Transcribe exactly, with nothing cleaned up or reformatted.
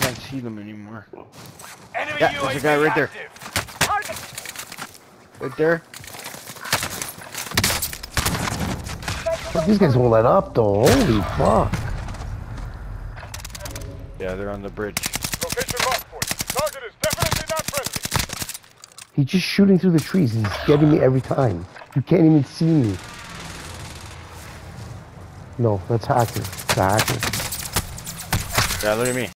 can't see them anymore. Enemy Yeah, U A there's V a guy right there. active. Right there. Fuck, these guys won't let up though. Holy fuck. Yeah, they're on the bridge. Location locked for you. Target is definitely not friendly. He's just shooting through the trees. He's getting me every time. You can't even see me. No, that's hacker. It's a hacker. Yeah, look at me.